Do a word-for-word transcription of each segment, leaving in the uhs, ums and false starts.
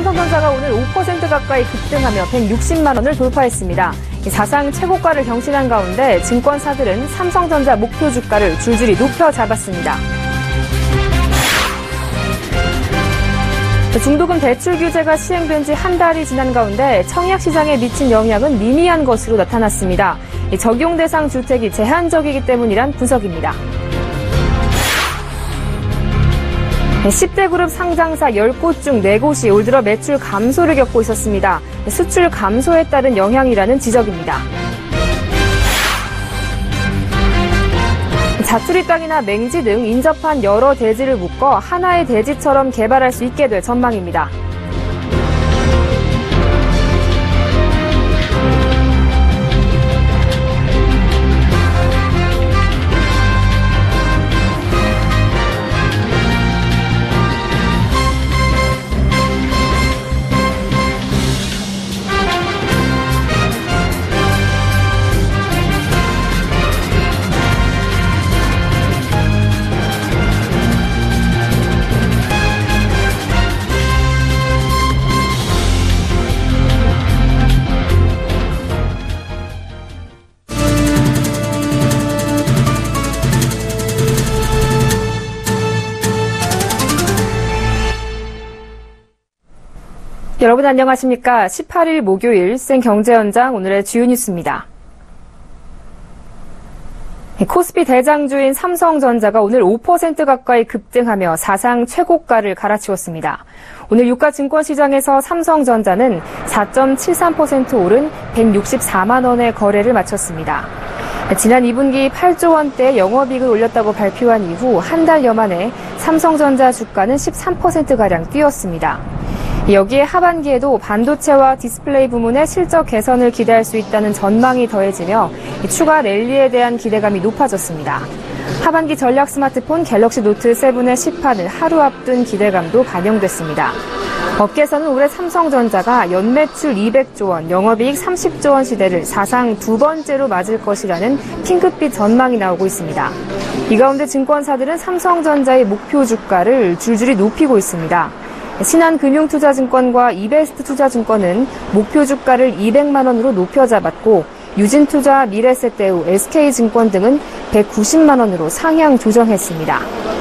삼성전자가 오늘 오 퍼센트 가까이 급등하며 백육십만 원을 돌파했습니다. 사상 최고가를 경신한 가운데 증권사들은 삼성전자 목표 주가를 줄줄이 높여 잡았습니다. 중도금 대출 규제가 시행된 지 한 달이 지난 가운데 청약 시장에 미친 영향은 미미한 것으로 나타났습니다. 적용 대상 주택이 제한적이기 때문이란 분석입니다. 십 대 그룹 상장사 십 곳 중 네 곳이 올 들어 매출 감소를 겪고 있었습니다. 수출 감소에 따른 영향이라는 지적입니다. 자투리 땅이나 맹지 등 인접한 여러 대지를 묶어 하나의 대지처럼 개발할 수 있게 될 전망입니다. 여러분 안녕하십니까? 십팔 일 목요일 생경제연장 오늘의 주요 뉴스입니다. 코스피 대장주인 삼성전자가 오늘 오 퍼센트 가까이 급등하며 사상 최고가를 갈아치웠습니다. 오늘 유가 증권시장에서 삼성전자는 사 점 칠삼 퍼센트 오른 백육십사만 원의 거래를 마쳤습니다. 지난 이 분기 팔조 원대 영업이익을 올렸다고 발표한 이후 한 달여 만에 삼성전자 주가는 십삼 퍼센트가량 뛰었습니다. 여기에 하반기에도 반도체와 디스플레이 부문의 실적 개선을 기대할 수 있다는 전망이 더해지며 추가 랠리에 대한 기대감이 높아졌습니다. 하반기 전략 스마트폰 갤럭시 노트 칠의 시판을 하루 앞둔 기대감도 반영됐습니다. 업계에서는 올해 삼성전자가 연매출 이백조 원, 영업이익 삼십조 원 시대를 사상 두 번째로 맞을 것이라는 핑크빛 전망이 나오고 있습니다. 이 가운데 증권사들은 삼성전자의 목표 주가를 줄줄이 높이고 있습니다. 신한금융투자증권과 이베스트투자증권은 목표 주가를 이백만 원으로 높여 잡았고 유진투자, 미래세대우, 에스케이증권 등은 백구십만 원으로 상향 조정했습니다.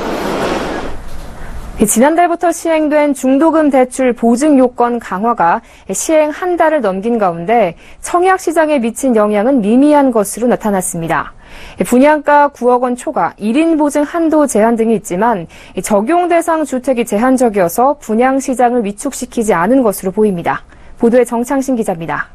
지난달부터 시행된 중도금 대출 보증 요건 강화가 시행 한 달을 넘긴 가운데 청약 시장에 미친 영향은 미미한 것으로 나타났습니다. 분양가 구억 원 초과, 일 인 보증 한도 제한 등이 있지만 적용 대상 주택이 제한적이어서 분양 시장을 위축시키지 않은 것으로 보입니다. 보도에 정창신 기자입니다.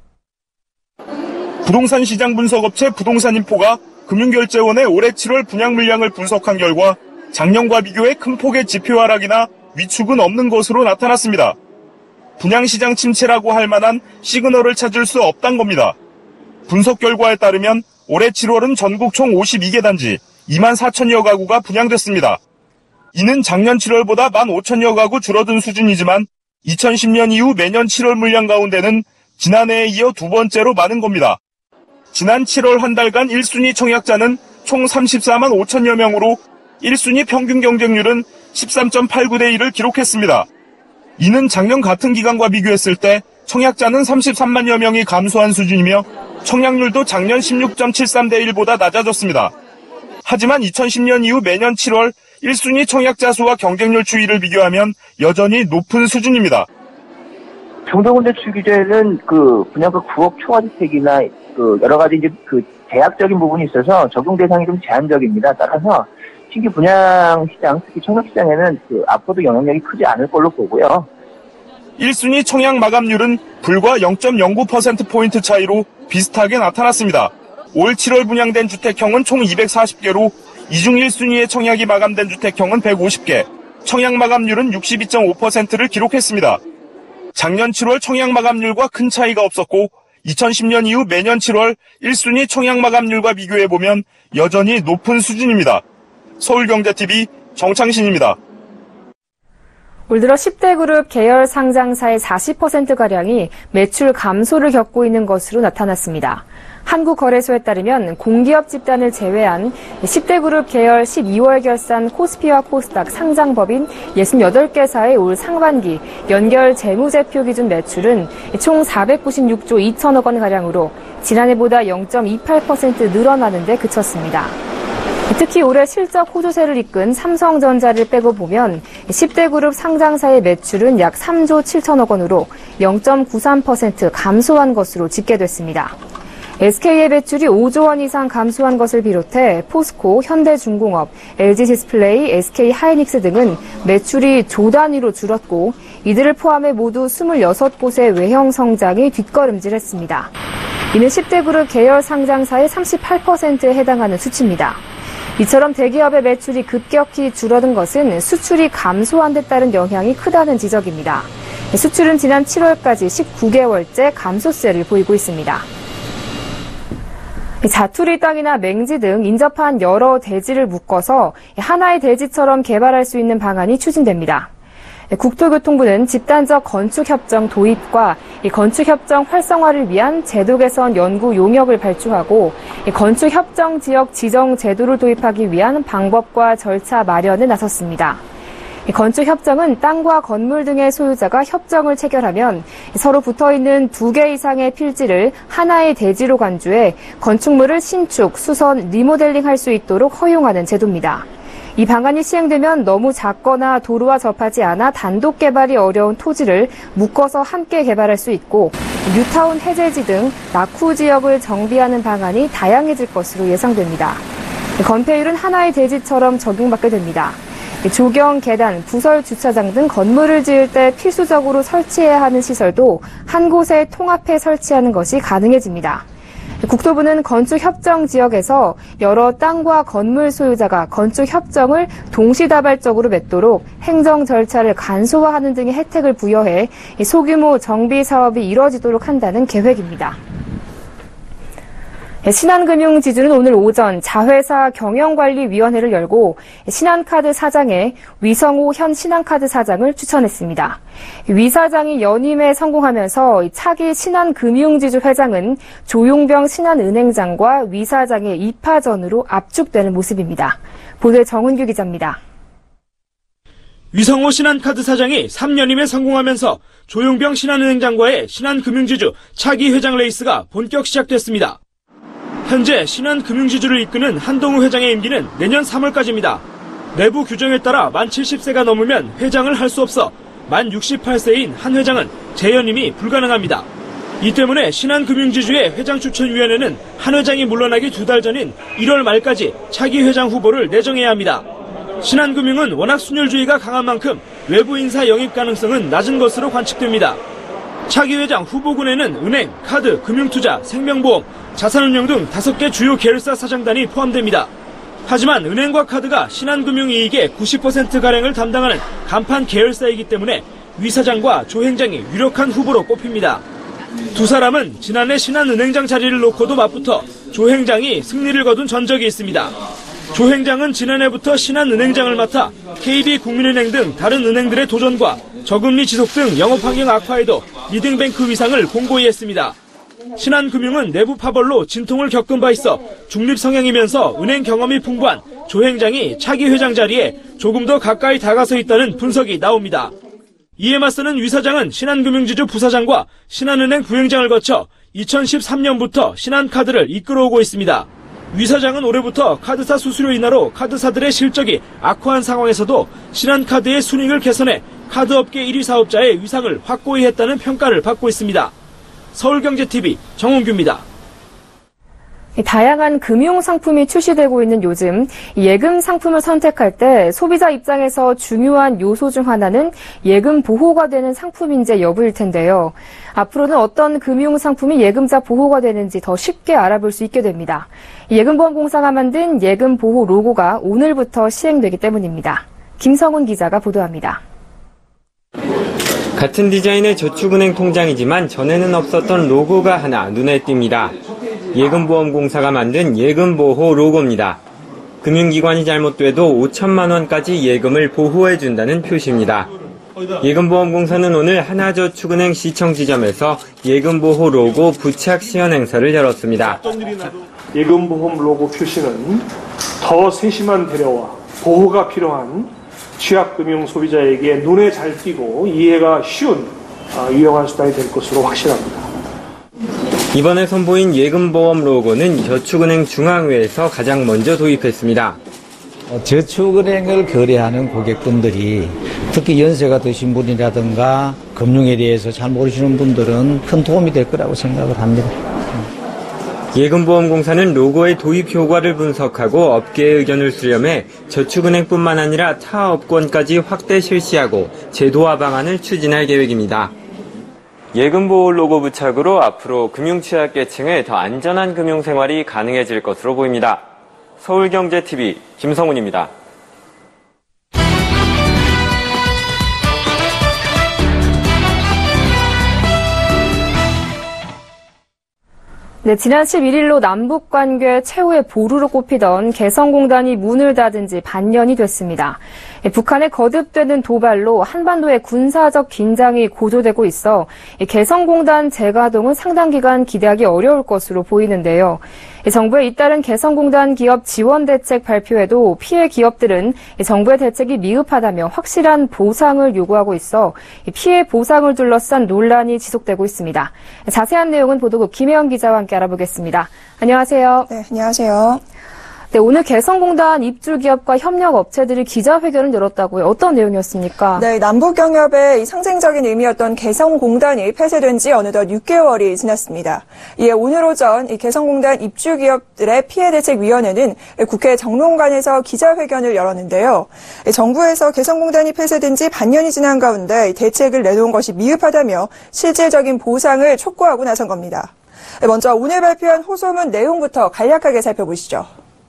부동산 시장 분석업체 부동산인포가 금융결제원의 올해 칠월 분양 물량을 분석한 결과 작년과 비교해 큰 폭의 지표 하락이나 위축은 없는 것으로 나타났습니다. 분양시장 침체라고 할 만한 시그널을 찾을 수 없단 겁니다. 분석 결과에 따르면 올해 칠월은 전국 총 오십이 개 단지 이만 사천여 가구가 분양됐습니다. 이는 작년 칠월보다 만 오천여 가구 줄어든 수준이지만 이천십 년 이후 매년 칠월 물량 가운데는 지난해에 이어 두 번째로 많은 겁니다. 지난 칠월 한 달간 일 순위 청약자는 총 삼십사만 오천여 명으로 일 순위 평균 경쟁률은 십삼 점 팔구 대 일을 기록했습니다. 이는 작년 같은 기간과 비교했을 때 청약자는 삼십삼만여 명이 감소한 수준이며 청약률도 작년 십육 점 칠삼 대 일보다 낮아졌습니다. 하지만 이천십 년 이후 매년 칠월 일 순위 청약자 수와 경쟁률 추이를 비교하면 여전히 높은 수준입니다. 중도금 대출 규제는 그 분양가 구억 초과 주택이나 그 여러 가지 이제 그 제약적인 부분이 있어서 적용 대상이 좀 제한적입니다. 따라서 신규 분양 시장, 특히 청약 시장에는 그 앞으로도 영향력이 크지 않을 걸로 보고요. 일 순위 청약 마감률은 불과 영 점 영구 퍼센트 포인트 차이로 비슷하게 나타났습니다. 올 칠월 분양된 주택형은 총 이백사십 개로 이중 일 순위의 청약이 마감된 주택형은 백오십 개, 청약 마감률은 육십이 점 오 퍼센트를 기록했습니다. 작년 칠월 청약 마감률과 큰 차이가 없었고 이천십 년 이후 매년 칠월 일 순위 청약 마감률과 비교해보면 여전히 높은 수준입니다. 서울경제티비 정창신입니다. 올 들어 십 대 그룹 계열 상장사의 사십 퍼센트가량이 매출 감소를 겪고 있는 것으로 나타났습니다. 한국거래소에 따르면 공기업 집단을 제외한 십 대 그룹 계열 십이월 결산 코스피와 코스닥 상장법인 육십팔 개사의 올 상반기 연결 재무제표 기준 매출은 총 사백구십육조 이천억 원가량으로 지난해보다 영 점 이팔 퍼센트 늘어나는 데 그쳤습니다. 특히 올해 실적 호조세를 이끈 삼성전자를 빼고 보면 십 대 그룹 상장사의 매출은 약 삼조 칠천억 원으로 영 점 구삼 퍼센트 감소한 것으로 집계됐습니다. 에스케이의 매출이 오조 원 이상 감소한 것을 비롯해 포스코, 현대중공업, 엘지디스플레이, 에스케이하이닉스 등은 매출이 조 단위로 줄었고 이들을 포함해 모두 이십육 곳의 외형 성장이 뒷걸음질했습니다. 이는 십 대 그룹 계열 상장사의 삼십팔 퍼센트에 해당하는 수치입니다. 이처럼 대기업의 매출이 급격히 줄어든 것은 수출이 감소한 데 따른 영향이 크다는 지적입니다. 수출은 지난 칠월까지 십구 개월째 감소세를 보이고 있습니다. 자투리 땅이나 맹지 등 인접한 여러 대지를 묶어서 하나의 대지처럼 개발할 수 있는 방안이 추진됩니다. 국토교통부는 집단적 건축협정 도입과 건축협정 활성화를 위한 제도 개선 연구 용역을 발주하고 건축협정 지역 지정 제도를 도입하기 위한 방법과 절차 마련에 나섰습니다. 건축협정은 땅과 건물 등의 소유자가 협정을 체결하면 서로 붙어있는 두 개 이상의 필지를 하나의 대지로 간주해 건축물을 신축, 수선, 리모델링할 수 있도록 허용하는 제도입니다. 이 방안이 시행되면 너무 작거나 도로와 접하지 않아 단독 개발이 어려운 토지를 묶어서 함께 개발할 수 있고 뉴타운 해제지 등 낙후 지역을 정비하는 방안이 다양해질 것으로 예상됩니다. 건폐율은 하나의 대지처럼 적용받게 됩니다. 조경, 계단, 부설 주차장 등 건물을 지을 때 필수적으로 설치해야 하는 시설도 한 곳에 통합해 설치하는 것이 가능해집니다. 국토부는 건축협정 지역에서 여러 땅과 건물 소유자가 건축협정을 동시다발적으로 맺도록 행정 절차를 간소화하는 등의 혜택을 부여해 소규모 정비 사업이 이뤄지도록 한다는 계획입니다. 신한금융지주는 오늘 오전 자회사 경영관리위원회를 열고 신한카드 사장에 위성호 현 신한카드 사장을 추천했습니다. 위 사장이 연임에 성공하면서 차기 신한금융지주 회장은 조용병 신한은행장과 위 사장의 이 파전으로 압축되는 모습입니다. 보도에 정은규 기자입니다. 위성호 신한카드 사장이 삼 년임에 성공하면서 조용병 신한은행장과의 신한금융지주 차기 회장 레이스가 본격 시작됐습니다. 현재 신한금융지주를 이끄는 한동우 회장의 임기는 내년 삼월까지입니다. 내부 규정에 따라 만 칠십 세가 넘으면 회장을 할 수 없어 만 육십팔 세인 한 회장은 재연임이 불가능합니다. 이 때문에 신한금융지주의 회장 추천위원회는 한 회장이 물러나기 두 달 전인 일월 말까지 차기 회장 후보를 내정해야 합니다. 신한금융은 워낙 순혈주의가 강한 만큼 외부 인사 영입 가능성은 낮은 것으로 관측됩니다. 차기 회장 후보군에는 은행, 카드, 금융투자, 생명보험, 자산운용 등 다섯 개 주요 계열사 사장단이 포함됩니다. 하지만 은행과 카드가 신한금융 이익의 구십 퍼센트가량을 담당하는 간판 계열사이기 때문에 위 사장과 조 행장이 유력한 후보로 꼽힙니다. 두 사람은 지난해 신한은행장 자리를 놓고도 맞붙어 조 행장이 승리를 거둔 전적이 있습니다. 조 행장은 지난해부터 신한은행장을 맡아 케이비국민은행 등 다른 은행들의 도전과 저금리 지속 등 영업환경 악화에도 리딩뱅크 위상을 공고히 했습니다. 신한금융은 내부 파벌로 진통을 겪은 바 있어 중립 성향이면서 은행 경험이 풍부한 조 행장이 차기 회장 자리에 조금 더 가까이 다가서 있다는 분석이 나옵니다. 이에 맞서는 위 사장은 신한금융지주 부사장과 신한은행 부행장을 거쳐 이천십삼 년부터 신한카드를 이끌어오고 있습니다. 위 사장은 올해부터 카드사 수수료 인하로 카드사들의 실적이 악화한 상황에서도 신한카드의 순이익을 개선해 카드업계 일 위 사업자의 위상을 확고히 했다는 평가를 받고 있습니다. 서울경제티비 정은규입니다. 다양한 금융 상품이 출시되고 있는 요즘 예금 상품을 선택할 때 소비자 입장에서 중요한 요소 중 하나는 예금 보호가 되는 상품인지 여부일 텐데요. 앞으로는 어떤 금융 상품이 예금자 보호가 되는지 더 쉽게 알아볼 수 있게 됩니다. 예금보험공사가 만든 예금 보호 로고가 오늘부터 시행되기 때문입니다. 김성훈 기자가 보도합니다. 같은 디자인의 저축은행 통장이지만 전에는 없었던 로고가 하나 눈에 띕니다. 예금보험공사가 만든 예금보호 로고입니다. 금융기관이 잘못돼도 오천만 원까지 예금을 보호해준다는 표시입니다. 예금보험공사는 오늘 하나저축은행 시청지점에서 예금보호 로고 부착 시연 행사를 열었습니다. 예금보험 로고 표시는 더 세심한 배려와 보호가 필요한 취약금융 소비자에게 눈에 잘 띄고 이해가 쉬운 유용한 수단이 될 것으로 확신합니다. 이번에 선보인 예금보험 로고는 저축은행 중앙회에서 가장 먼저 도입했습니다. 저축은행을 거래하는 고객분들이 특히 연세가 드신 분이라든가 금융에 대해서 잘 모르시는 분들은 큰 도움이 될 거라고 생각을 합니다. 예금보험공사는 로고의 도입 효과를 분석하고 업계의 의견을 수렴해 저축은행뿐만 아니라 타 업권까지 확대 실시하고 제도화 방안을 추진할 계획입니다. 예금보호 로고 부착으로 앞으로 금융취약계층의 더 안전한 금융생활이 가능해질 것으로 보입니다. 서울경제티비 김성훈입니다. 네, 지난 십일일로 남북관계 최후의 보루로 꼽히던 개성공단이 문을 닫은 지 반년이 됐습니다. 북한의 거듭되는 도발로 한반도의 군사적 긴장이 고조되고 있어 개성공단 재가동은 상당 기간 기대하기 어려울 것으로 보이는데요. 정부의 잇따른 개성공단 기업 지원 대책 발표에도 피해 기업들은 정부의 대책이 미흡하다며 확실한 보상을 요구하고 있어 피해 보상을 둘러싼 논란이 지속되고 있습니다. 자세한 내용은 보도국 김혜영 기자와 함께 알아보겠습니다. 안녕하세요. 네, 안녕하세요. 네, 오늘 개성공단 입주기업과 협력업체들이 기자회견을 열었다고요. 어떤 내용이었습니까? 네, 남북경협의 상징적인 의미였던 개성공단이 폐쇄된 지 어느덧 육 개월이 지났습니다. 이에 오늘 오전 이 개성공단 입주기업들의 피해대책위원회는 국회 정론관에서 기자회견을 열었는데요. 정부에서 개성공단이 폐쇄된 지 반년이 지난 가운데 대책을 내놓은 것이 미흡하다며 실질적인 보상을 촉구하고 나선 겁니다. 먼저 오늘 발표한 호소문 내용부터 간략하게 살펴보시죠.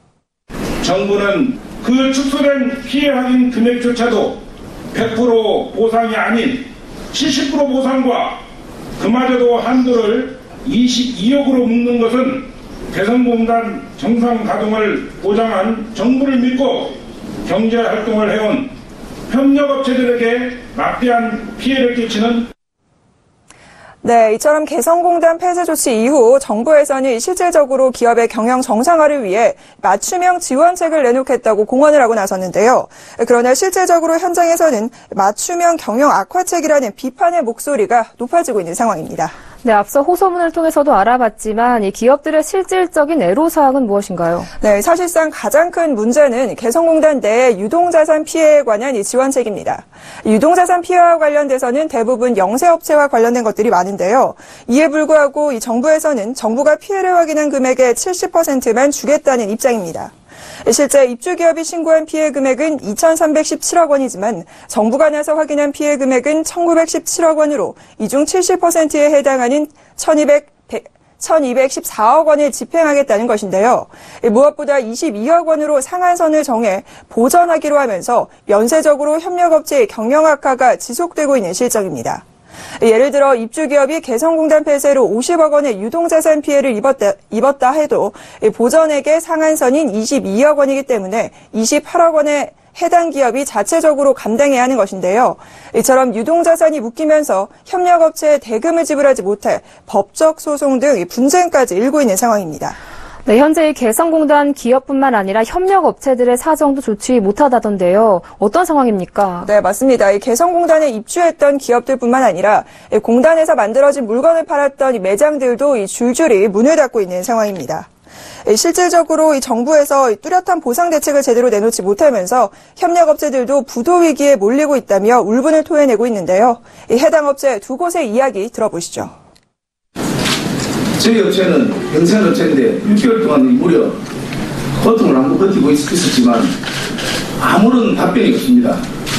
정부는 그 축소된 피해 확인 금액조차도 백 퍼센트 보상이 아닌 칠십 퍼센트 보상과 그마저도 한도를 이십이억으로 묶는 것은 개성공단 정상 가동을 보장한 정부를 믿고 경제활동을 해온 협력업체들에게 막대한 피해를 끼치는 네, 이처럼 개성공단 폐쇄 조치 이후 정부에서는 실질적으로 기업의 경영 정상화를 위해 맞춤형 지원책을 내놓겠다고 공언을 하고 나섰는데요. 그러나 실질적으로 현장에서는 맞춤형 경영 악화책이라는 비판의 목소리가 높아지고 있는 상황입니다. 네, 앞서 호소문을 통해서도 알아봤지만 이 기업들의 실질적인 애로사항은 무엇인가요? 네, 사실상 가장 큰 문제는 개성공단 내 유동자산 피해에 관한 이 지원책입니다. 유동자산 피해와 관련돼서는 대부분 영세업체와 관련된 것들이 많은데요. 이에 불구하고 이 정부에서는 정부가 피해를 확인한 금액의 칠십 퍼센트만 주겠다는 입장입니다. 실제 입주기업이 신고한 피해 금액은 이천삼백십칠억 원이지만 정부가 나서 확인한 피해 금액은 천구백십칠억 원으로 이 중 칠십 퍼센트에 해당하는 천이백십사억 원을 집행하겠다는 것인데요. 무엇보다 이십이억 원으로 상한선을 정해 보전하기로 하면서 연쇄적으로 협력업체의 경영 악화가 지속되고 있는 실정입니다. 예를 들어 입주기업이 개성공단 폐쇄로 오십억 원의 유동자산 피해를 입었다, 입었다 해도 보전액의 상한선인 이십이억 원이기 때문에 이십팔억 원의 해당 기업이 자체적으로 감당해야 하는 것인데요. 이처럼 유동자산이 묶이면서 협력업체에 대금을 지불하지 못해 법적 소송 등 분쟁까지 일고 있는 상황입니다. 네, 현재 이 개성공단 기업뿐만 아니라 협력업체들의 사정도 좋지 못하다던데요. 어떤 상황입니까? 네, 맞습니다. 이 개성공단에 입주했던 기업들뿐만 아니라 공단에서 만들어진 물건을 팔았던 이 매장들도 이 줄줄이 문을 닫고 있는 상황입니다. 실질적으로 이 정부에서 뚜렷한 보상 대책을 제대로 내놓지 못하면서 협력업체들도 부도 위기에 몰리고 있다며 울분을 토해내고 있는데요. 이 해당 업체 두 곳의 이야기 들어보시죠. 저희 업체는 경산업체인데 육 개월 동안 무려 고통을 안고 버티고 있었지만 아무런 답변이 없습니다.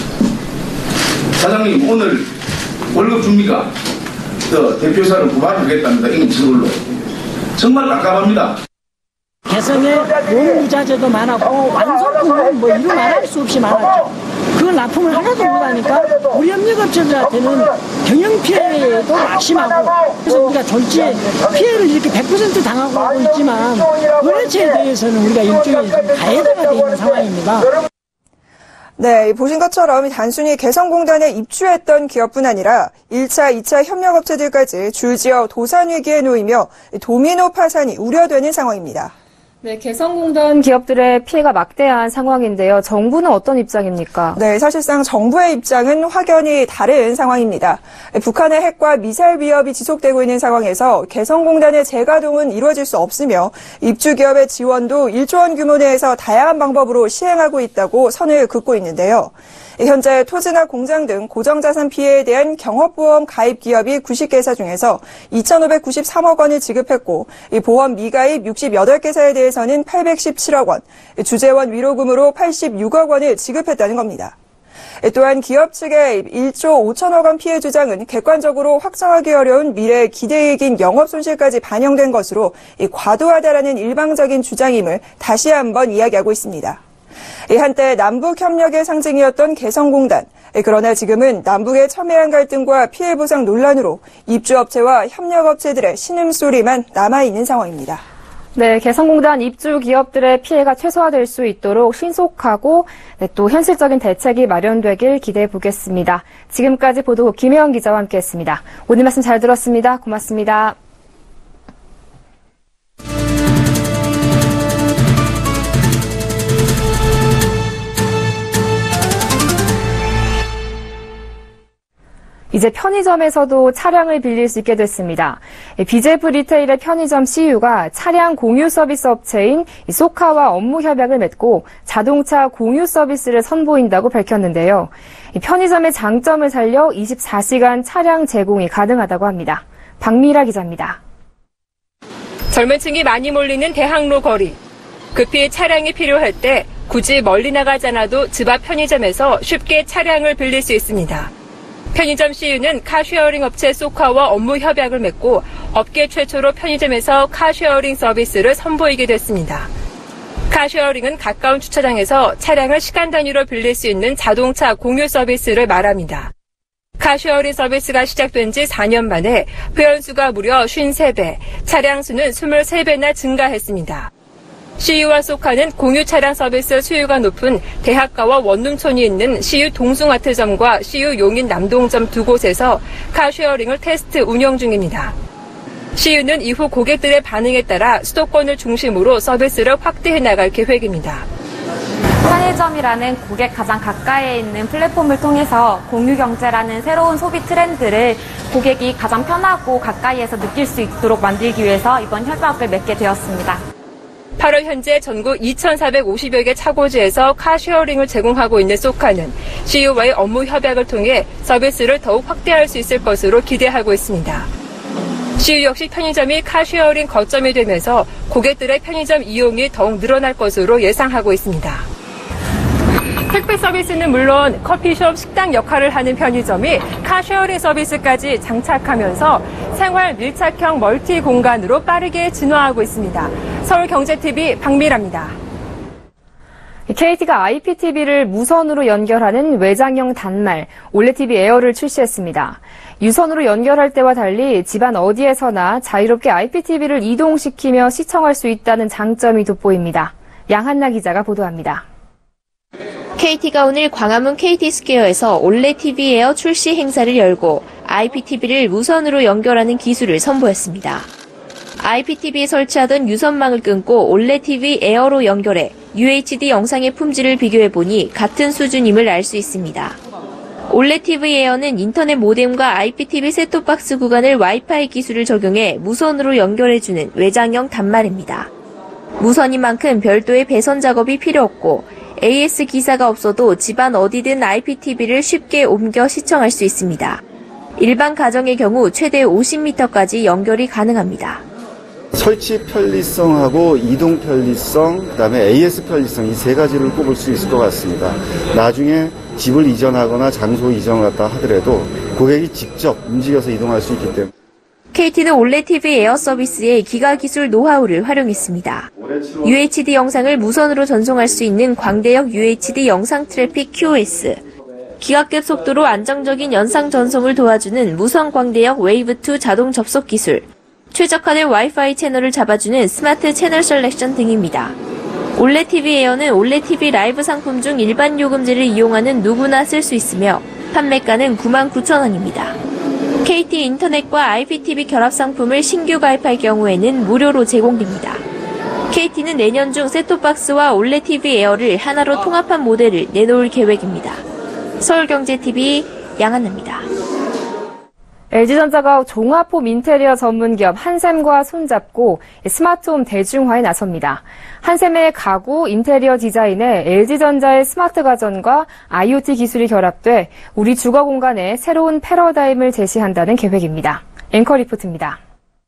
사장님 오늘 월급 줍니까? 저 대표사를 고발하겠답니다. 인적으로 정말 깝깝합니다. 개성에 노무자재도 많았고 완성품은 뭐 이루 말할 수 없이 많았죠. 그걸 납품을 하나도 못하니까 우리 협력업체들한테는 경영 피해도 막심하고 그래서 우리가 졸지에 피해를 이렇게 백 퍼센트 당하고 있지만 은혜체에 대해서는 우리가 일종의 가해자가 되어 있는 상황입니다. 네, 보신 것처럼 단순히 개성공단에 입주했던 기업뿐 아니라 일 차, 이 차 협력업체들까지 줄지어 도산 위기에 놓이며 도미노 파산이 우려되는 상황입니다. 네, 개성공단 기업들의 피해가 막대한 상황인데요. 정부는 어떤 입장입니까? 네, 사실상 정부의 입장은 확연히 다른 상황입니다. 북한의 핵과 미사일 위협이 지속되고 있는 상황에서 개성공단의 재가동은 이루어질 수 없으며 입주기업의 지원도 일조 원 규모 내에서 다양한 방법으로 시행하고 있다고 선을 긋고 있는데요. 현재 토지나 공장 등 고정자산 피해에 대한 경업보험 가입 기업이 구십 개사 중에서 이천오백구십삼억 원을 지급했고 이 보험 미가입 육십여덟 개사에 대해서는 팔백십칠억 원, 주재원 위로금으로 팔십육억 원을 지급했다는 겁니다. 또한 기업 측의 일조 오천억 원 피해 주장은 객관적으로 확정하기 어려운 미래 기대이익인 영업 손실까지 반영된 것으로 과도하다라는 일방적인 주장임을 다시 한번 이야기하고 있습니다. 한때 남북 협력의 상징이었던 개성공단. 그러나 지금은 남북의 첨예한 갈등과 피해 보상 논란으로 입주업체와 협력업체들의 신음소리만 남아있는 상황입니다. 네, 개성공단 입주 기업들의 피해가 최소화될 수 있도록 신속하고 네, 또 현실적인 대책이 마련되길 기대해 보겠습니다. 지금까지 보도국 김혜영 기자와 함께했습니다. 오늘 말씀 잘 들었습니다. 고맙습니다. 이제 편의점에서도 차량을 빌릴 수 있게 됐습니다. 비제프 리테일의 편의점 씨유가 차량 공유 서비스 업체인 소카와 업무 협약을 맺고 자동차 공유 서비스를 선보인다고 밝혔는데요. 편의점의 장점을 살려 이십사 시간 차량 제공이 가능하다고 합니다. 박미라 기자입니다. 젊은 층이 많이 몰리는 대학로 거리. 급히 차량이 필요할 때 굳이 멀리 나가지 않아도 집 앞 편의점에서 쉽게 차량을 빌릴 수 있습니다. 편의점 씨유는 카쉐어링 업체 소카와 업무 협약을 맺고 업계 최초로 편의점에서 카쉐어링 서비스를 선보이게 됐습니다. 카쉐어링은 가까운 주차장에서 차량을 시간 단위로 빌릴 수 있는 자동차 공유 서비스를 말합니다. 카쉐어링 서비스가 시작된 지 사 년 만에 회원수가 무려 오십삼 배, 차량 수는 이십삼 배나 증가했습니다. 씨유와 소카는 공유 차량 서비스 수요가 높은 대학가와 원룸촌이 있는 씨유 동숭아트점과 씨유 용인 남동점 두 곳에서 카쉐어링을 테스트 운영 중입니다. 씨유는 이후 고객들의 반응에 따라 수도권을 중심으로 서비스를 확대해 나갈 계획입니다. 편의점이라는 고객 가장 가까이에 있는 플랫폼을 통해서 공유경제라는 새로운 소비 트렌드를 고객이 가장 편하고 가까이에서 느낄 수 있도록 만들기 위해서 이번 협약을 맺게 되었습니다. 팔월 현재 전국 이천사백오십여 개 차고지에서 카쉐어링을 제공하고 있는 소카는 씨유와의 업무 협약을 통해 서비스를 더욱 확대할 수 있을 것으로 기대하고 있습니다. 씨유 역시 편의점이 카쉐어링 거점이 되면서 고객들의 편의점 이용이 더욱 늘어날 것으로 예상하고 있습니다. 택배 서비스는 물론 커피숍, 식당 역할을 하는 편의점이 카쉐어링 서비스까지 장착하면서 생활 밀착형 멀티 공간으로 빠르게 진화하고 있습니다. 서울경제티비 박미라입니다. 케이티가 아이피티비를 무선으로 연결하는 외장형 단말 올레티비 에어를 출시했습니다. 유선으로 연결할 때와 달리 집안 어디에서나 자유롭게 아이피티비를 이동시키며 시청할 수 있다는 장점이 돋보입니다. 양한나 기자가 보도합니다. 케이티가 오늘 광화문 케이티스퀘어에서 올레티비 에어 출시 행사를 열고 아이피티비를 무선으로 연결하는 기술을 선보였습니다. 아이피티비에 설치하던 유선망을 끊고 올레티비 에어로 연결해 유에이치디 영상의 품질을 비교해보니 같은 수준임을 알 수 있습니다. 올레티비 에어는 인터넷 모뎀과 아이피티비 셋톱박스 구간을 와이파이 기술을 적용해 무선으로 연결해주는 외장형 단말입니다. 무선인 만큼 별도의 배선 작업이 필요 없고 에이에스 기사가 없어도 집안 어디든 아이피티비를 쉽게 옮겨 시청할 수 있습니다. 일반 가정의 경우 최대 오십 미터까지 연결이 가능합니다. 설치 편리성하고 이동 편리성, 그다음에 에이에스 편리성 이 세 가지를 꼽을 수 있을 것 같습니다. 나중에 집을 이전하거나 장소 이전을 갖다 하더라도 고객이 직접 움직여서 이동할 수 있기 때문에 케이티는 올레티비 에어 서비스의 기가 기술 노하우를 활용했습니다. 유에이치디 영상을 무선으로 전송할 수 있는 광대역 유에이치디 영상 트래픽 큐오에스, 기가급 속도로 안정적인 영상 전송을 도와주는 무선 광대역 웨이브 투 자동 접속 기술, 최적화된 와이파이 채널을 잡아주는 스마트 채널 셀렉션 등입니다. 올레드 티비 에어는 올레드 티비 라이브 상품 중 일반 요금제를 이용하는 누구나 쓸 수 있으며 판매가는 구만 구천 원입니다. 케이티 인터넷과 아이피티비 결합 상품을 신규 가입할 경우에는 무료로 제공됩니다. 케이티는 내년 중 셋톱박스와 올레드 티비 에어를 하나로 통합한 모델을 내놓을 계획입니다. 서울경제티비 양한나입니다. 엘지전자가 종합홈 인테리어 전문기업 한샘과 손잡고 스마트홈 대중화에 나섭니다. 한샘의 가구 인테리어 디자인에 엘지전자의 스마트 가전과 아이오티 기술이 결합돼 우리 주거 공간에 새로운 패러다임을 제시한다는 계획입니다. 앵커 리포트입니다.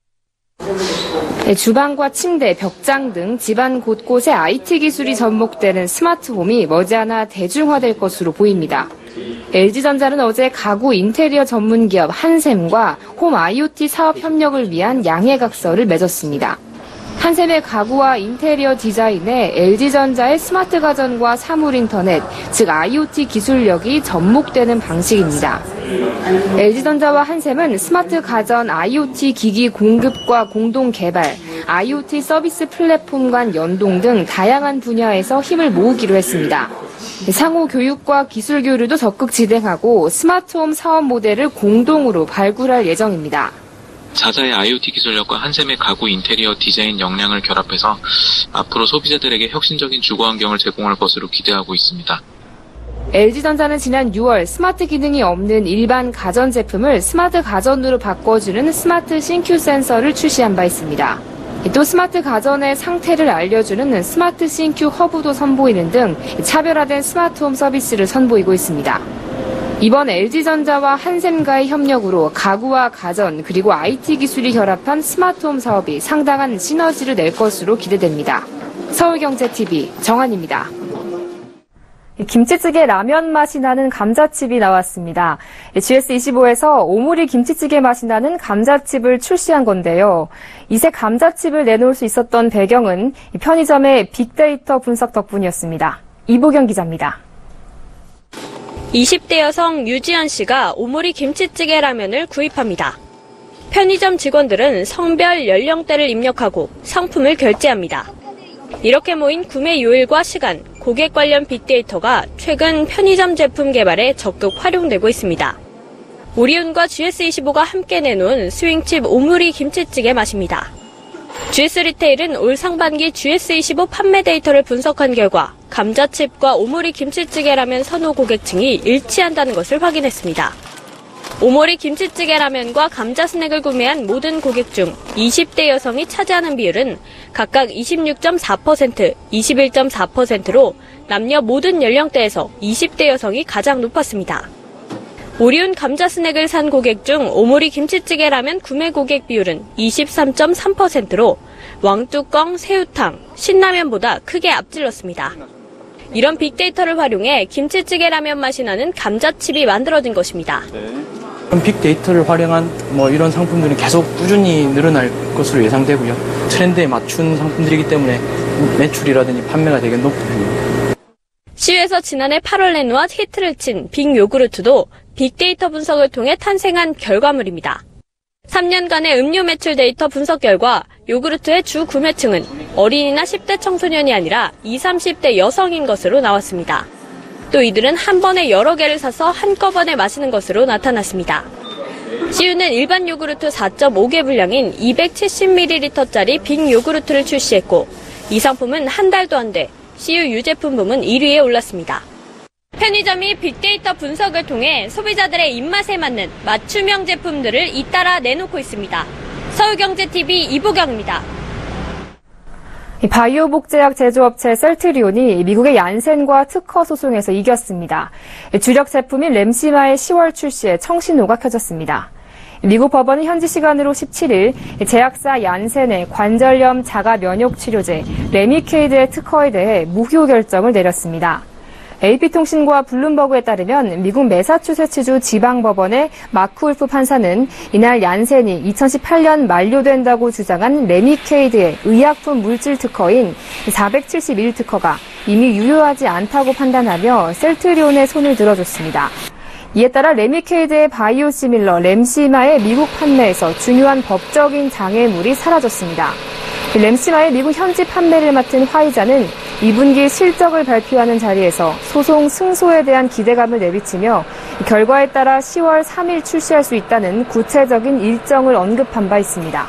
주방과 침대, 벽장 등 집안 곳곳에 아이티 기술이 접목되는 스마트홈이 머지않아 대중화될 것으로 보입니다. 엘지전자는 어제 가구 인테리어 전문기업 한샘과 홈 아이오티 사업 협력을 위한 양해각서를 맺었습니다. 한샘의 가구와 인테리어 디자인에 엘지전자의 스마트 가전과 사물 인터넷, 즉 아이오티 기술력이 접목되는 방식입니다. 엘지전자와 한샘은 스마트 가전 아이오티 기기 공급과 공동 개발, 아이오티 서비스 플랫폼 간 연동 등 다양한 분야에서 힘을 모으기로 했습니다. 상호 교육과 기술 교류도 적극 진행하고 스마트홈 사업 모델을 공동으로 발굴할 예정입니다. 자사의 아이오티 기술력과 한샘의 가구 인테리어 디자인 역량을 결합해서 앞으로 소비자들에게 혁신적인 주거 환경을 제공할 것으로 기대하고 있습니다. 엘지전자는 지난 유월 스마트 기능이 없는 일반 가전 제품을 스마트 가전으로 바꿔주는 스마트 싱큐 센서를 출시한 바 있습니다. 또 스마트 가전의 상태를 알려주는 스마트 싱큐 허브도 선보이는 등 차별화된 스마트홈 서비스를 선보이고 있습니다. 이번 엘지전자와 한샘과의 협력으로 가구와 가전 그리고 아이티 기술이 결합한 스마트홈 사업이 상당한 시너지를 낼 것으로 기대됩니다. 서울경제티비 정한입니다. 김치찌개 라면 맛이 나는 감자칩이 나왔습니다. 지에스 이십오에서 오모리 김치찌개 맛이 나는 감자칩을 출시한 건데요. 이새 감자칩을 내놓을 수 있었던 배경은 편의점의 빅데이터 분석 덕분이었습니다. 이보경 기자입니다. 이십 대 여성 유지연 씨가 오모리 김치찌개 라면을 구입합니다. 편의점 직원들은 성별, 연령대를 입력하고 상품을 결제합니다. 이렇게 모인 구매 요일과 시간, 고객 관련 빅데이터가 최근 편의점 제품 개발에 적극 활용되고 있습니다. 오리온과 지에스 이십오가 함께 내놓은 스윙칩 오모리 김치찌개 맛입니다. 지에스 리테일은 올 상반기 지에스 이십오 판매 데이터를 분석한 결과 감자칩과 오모리 김치찌개 라면 선호 고객층이 일치한다는 것을 확인했습니다. 오모리 김치찌개 라면과 감자 스낵을 구매한 모든 고객 중 이십 대 여성이 차지하는 비율은 각각 이십육 점 사 퍼센트, 이십일 점 사 퍼센트로 남녀 모든 연령대에서 이십 대 여성이 가장 높았습니다. 오리온 감자 스낵을 산 고객 중 오모리 김치찌개 라면 구매 고객 비율은 이십삼 점 삼 퍼센트로 왕뚜껑, 새우탕, 신라면보다 크게 앞질렀습니다. 이런 빅데이터를 활용해 김치찌개 라면 맛이 나는 감자칩이 만들어진 것입니다. 이런 빅데이터를 활용한 뭐 이런 상품들이 계속 꾸준히 늘어날 것으로 예상되고요. 트렌드에 맞춘 상품들이기 때문에 매출이라든지 판매가 되게 높은 편입니다. 씨유에서 지난해 팔월 내놓아 히트를 친 빅 요구르트도 빅데이터 분석을 통해 탄생한 결과물입니다. 삼 년간의 음료 매출 데이터 분석 결과 요구르트의 주 구매층은 어린이나 십 대 청소년이 아니라 이십, 삼십 대 여성인 것으로 나왔습니다. 또 이들은 한 번에 여러 개를 사서 한꺼번에 마시는 것으로 나타났습니다. 씨유는 일반 요구르트 사 점 오 개 분량인 이백칠십 밀리리터짜리 빅 요구르트를 출시했고 이 상품은 한 달도 안 돼 씨유 유제품 부문 일 위에 올랐습니다. 편의점이 빅데이터 분석을 통해 소비자들의 입맛에 맞는 맞춤형 제품들을 잇따라 내놓고 있습니다. 서울경제티비 이보경입니다. 바이오 복제약 제조업체 셀트리온이 미국의 얀센과 특허 소송에서 이겼습니다. 주력 제품인 램시마의 시월 출시에 청신호가 켜졌습니다. 미국 법원은 현지 시간으로 십칠 일 제약사 얀센의 관절염 자가 면역 치료제 레미케이드의 특허에 대해 무효 결정을 내렸습니다. 에이피통신과 블룸버그에 따르면 미국 매사추세츠주 지방법원의 마크 울프 판사는 이날 얀센이 이천십팔 년 만료된다고 주장한 레미케이드의 의약품 물질 특허인 사백칠십일 특허가 이미 유효하지 않다고 판단하며 셀트리온의 손을 들어줬습니다. 이에 따라 레미케이드의 바이오시밀러 램시마의 미국 판매에서 중요한 법적인 장애물이 사라졌습니다. 램시마의 미국 현지 판매를 맡은 화이자는 이 분기 실적을 발표하는 자리에서 소송 승소에 대한 기대감을 내비치며 결과에 따라 시월 삼일 출시할 수 있다는 구체적인 일정을 언급한 바 있습니다.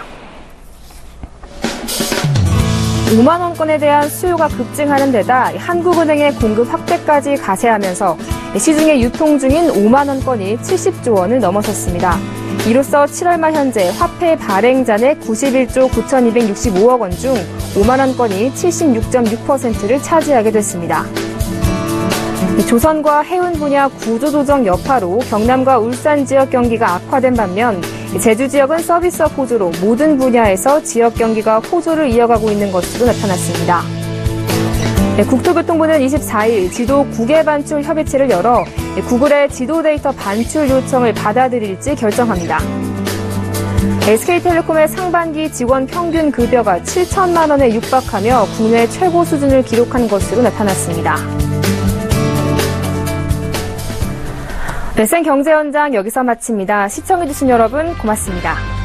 오만 원권에 대한 수요가 급증하는 데다 한국은행의 공급 확대까지 가세하면서 시중에 유통 중인 오만 원권이 칠십조 원을 넘어섰습니다. 이로써 칠월 말 현재 화폐 발행잔의 구십일조 구천이백육십오억 원 중 오만 원권이 칠십육 점 육 퍼센트를 차지하게 됐습니다. 조선과 해운 분야 구조조정 여파로 경남과 울산 지역 경기가 악화된 반면 제주 지역은 서비스업 호조로 모든 분야에서 지역 경기가 호조를 이어가고 있는 것으로 나타났습니다. 국토교통부는 이십사일 지도 국외 반출 협의체를 열어 구글의 지도 데이터 반출 요청을 받아들일지 결정합니다. 에스케이텔레콤의 상반기 직원 평균 급여가 칠천만 원에 육박하며 국내 최고 수준을 기록한 것으로 나타났습니다. 네, 생경제 현장 여기서 마칩니다. 시청해주신 여러분 고맙습니다.